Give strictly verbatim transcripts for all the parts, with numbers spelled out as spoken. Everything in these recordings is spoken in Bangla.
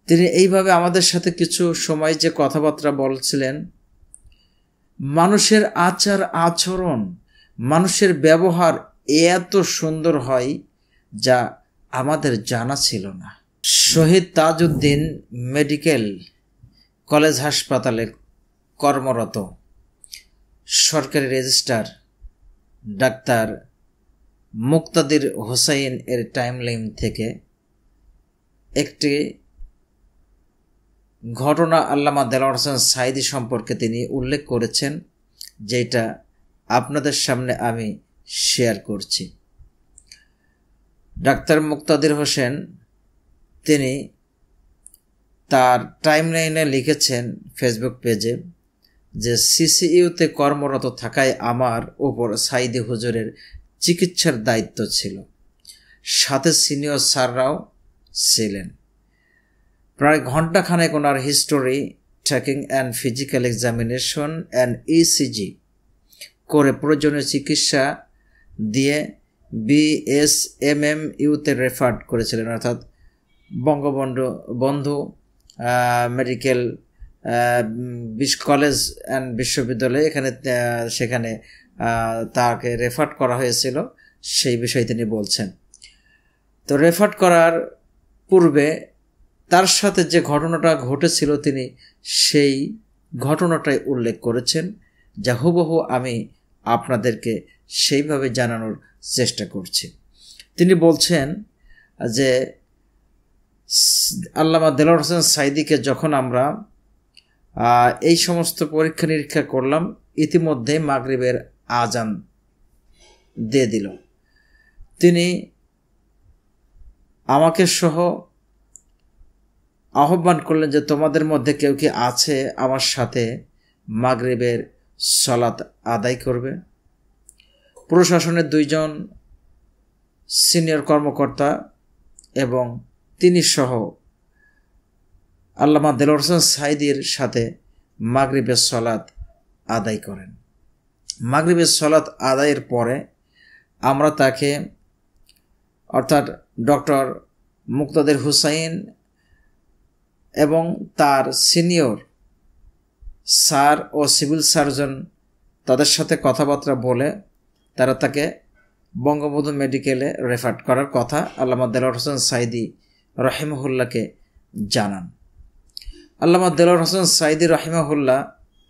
তিনি এইভাবে আমাদের সাথে কিছু সময় যে কথাবার্তা বলছিলেন, মানুষের আচার আচরণ, মানুষের ব্যবহার এত সুন্দর হয় যা আমাদের জানা ছিল না। শহীদ তাজউদ্দিন মেডিকেল কলেজ হাসপাতালে কর্মরত সরকারি রেজিস্ট্রার ডাক্তার মুক্তাদির হোসাইন এর টাইমলাইন থেকে একটি ঘটনা আল্লামা দেলোয়ার হোসেন সাঈদী সম্পর্কে তিনি উল্লেখ করেছেন, যেটা আপনাদের সামনে আমি শেয়ার করছি। ডাক্তার মুক্তাদির হোসেন তিনি তার টাইমলাইনে লিখেছেন ফেসবুক পেজে যে সিসিইউতে কর্মরত থাকায় আমার উপর সাঈদী হুজুরের চিকিৎসার দায়িত্ব ছিল, সাথে সিনিয়র স্যাররাও ছিলেন। প্রায় ঘণ্টাখানেক ওনার history tracking and physical examination and ECG করে প্রয়োজনীয় চিকিৎসা দিয়ে বিএসএমএম ইউতে রেফার করেছিলেন, অর্থাৎ বঙ্গবন্ধু বন্ধু মেডিকেল কলেজ অ্যান্ড বিশ্ববিদ্যালয়, এখানে সেখানে তাকে রেফার করা হয়েছিল, সেই বিষয়ে তিনি বলছেন। তো রেফার করার পূর্বে তার সাথে যে ঘটনাটা ঘটেছিল তিনি সেই ঘটনাটাই উল্লেখ করেছেন, যা হুবহু আমি আপনাদেরকে সেইভাবে জানানোর চেষ্টা করছি। তিনি বলছেন যে আল্লামা দেলোয়ার হোসেন সাঈদীকে যখন আমরা এই সমস্ত পরীক্ষা নিরীক্ষা করলাম, ইতিমধ্যে মাগরিবের আজান দিয়ে দিল। তিনি আমাকে সহ আহ্বান করলেন যে তোমাদের মধ্যে কেউ কি আছে আমার সাথে মাগরিবের সালাত আদায় করবে। প্রশাসনের দুইজন সিনিয়র কর্মকর্তা এবং তিনি সহ আল্লামা দেলোয়ার হোসেন সাঈদীর সাথে মাগরিবের সালাত আদায় করেন। মাগরিবের সালাত আদায়ের পরে আমরা তাকে, অর্থাৎ ডক্টর মুক্তাদির হোসাইন এবং তার সিনিয়র স্যার ও সিভিল সার্জন তাদের সাথে কথাবার্তা বলে তারা তাকে বঙ্গবন্ধু মেডিকেলে রেফার করার কথা আল্লামা দেলোয়ার হোসেন সাঈদী রাহিমাহুল্লাহকে জানান। আল্লামা দেলোয়ার হোসেন সাঈদী রাহিমাহুল্লাহ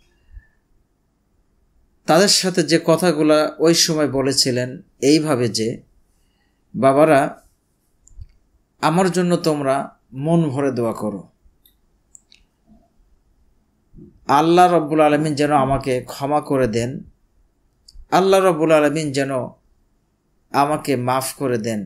তাদের সাথে যে কথাগুলা ওই সময় বলেছিলেন এইভাবে যে, বাবারা আমার জন্য তোমরা মন ভরে দোয়া করো, আল্লাহ রব্বুল আলামিন যেন আমাকে ক্ষমা করে দেন, আল্লাহ রব্বুল আলামিন যেন আমাকে মাফ করে দেন,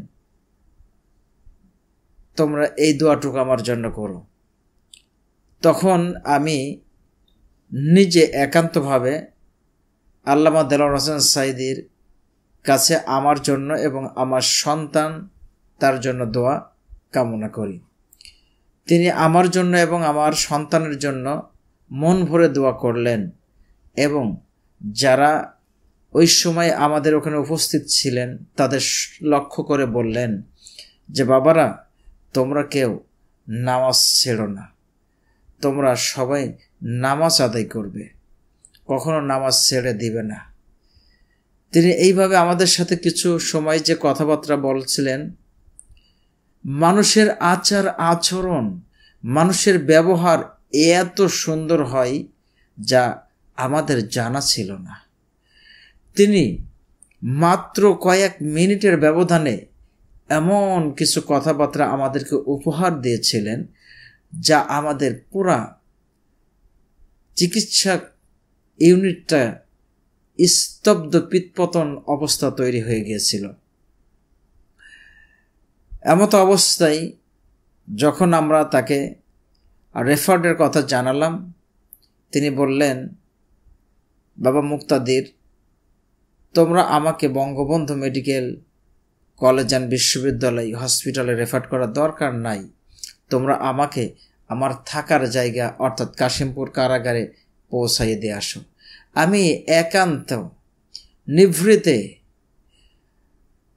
তোমরা এই দোয়াটুকু আমার জন্য করো। তখন আমি নিজে একান্তভাবে আল্লামা দেলোয়ার হোসেন সাঈদীর কাছে আমার জন্য এবং আমার সন্তান তার জন্য দোয়া কামনা করি। তিনি আমার জন্য এবং আমার সন্তানের জন্য মন ভরে দোয়া করলেন এবং যারা ওই সময় আমাদের ওখানে উপস্থিত ছিলেন তাদের লক্ষ্য করে বললেন যে, বাবারা তোমরা কেউ নামাজ ছেড়ো না, তোমরা সবাই নামাজ আদায় করবে, কখনো নামাজ ছেড়ে দিবে না। তিনি এইভাবে আমাদের সাথে কিছু সময় যে কথাবার্তা বলছিলেন, মানুষের আচার আচরণ, মানুষের ব্যবহার এত সুন্দর হয় যা আমাদের জানা ছিল না। তিনি মাত্র কয়েক মিনিটের ব্যবধানে এমন কিছু কথাবার্তা আমাদেরকে উপহার দিয়েছিলেন যা আমাদের পুরা চিকিৎসা ইউনিটটা স্তব্ধ পিতপতন অবস্থা তৈরি হয়ে গিয়েছিল। এমতো অবস্থায় যখন আমরা তাকে রেফারের কথা জানালাম, তিনি বললেন, বাবা মুক্তাদির, তোমরা আমাকে বঙ্গবন্ধু মেডিকেল কলেজ অ্যান্ড বিশ্ববিদ্যালয় হসপিটালে রেফার করার দরকার নাই, তোমরা আমাকে আমার থাকার জায়গা অর্থাৎ কাশিমপুর কারাগারে পৌঁছাইয়ে দিয়ে আসো। আমি একান্ত নিভৃতে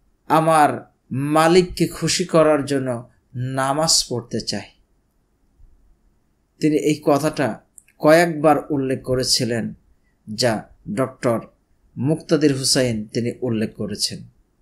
আমার মালিককে খুশি করার জন্য নামাজ পড়তে চাই। তিনি এই কথাটা কয়েকবার উল্লেখ করেছিলেন, যা ডক্টর মুক্তাদির হুসাইন তিনি উল্লেখ করেছেন।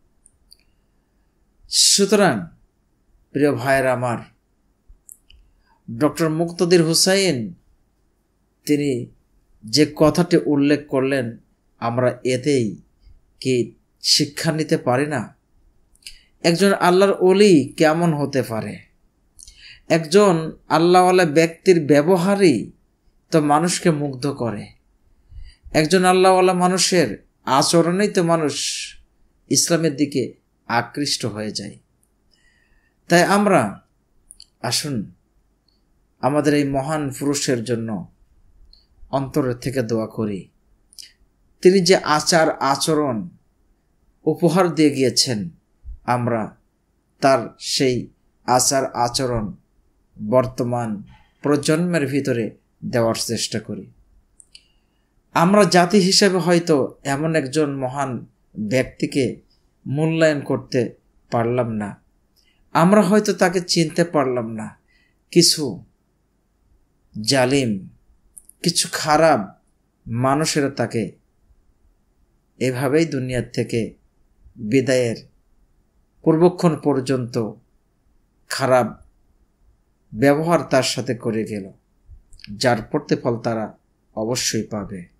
সুতরাং প্রিয় ভাইয়েরা আমার, ডক্টর মুক্তাদির হুসাইন তিনি যে কথাটি উল্লেখ করলেন, আমরা এতেই কি শিক্ষা নিতে পারি না? একজন আল্লাহর ওলি কেমন হতে পারে? একজন আল্লাহওয়ালা ব্যক্তির ব্যবহারই তো মানুষকে মুগ্ধ করে। একজন আল্লাহওয়ালা মানুষের আচরণেই তো মানুষ ইসলামের দিকে আকৃষ্ট হয়ে যায়। তাই আমরা আসুন আমাদের এই মহান পুরুষের জন্য অন্তরের থেকে দোয়া করি। তিনি যে আচার আচরণ উপহার দিয়ে গিয়েছেন, আমরা তার সেই আচার আচরণ বর্তমান প্রজন্মের ভিতরে দেওয়ার চেষ্টা করি। আমরা জাতি হিসেবে হয়তো এমন একজন মহান ব্যক্তিকে মূল্যায়ন করতে পারলাম না, আমরা হয়তো তাকে চিনতে পারলাম না। কিছু জালিম, কিছু খারাপ মানুষেরা তাকে এভাবেই দুনিয়ার থেকে বিদায়ের পূর্বক্ষণ পর্যন্ত খারাপ ব্যবহার তার সাথে করে গেল, যার প্রতিফল তারা অবশ্যই পাবে।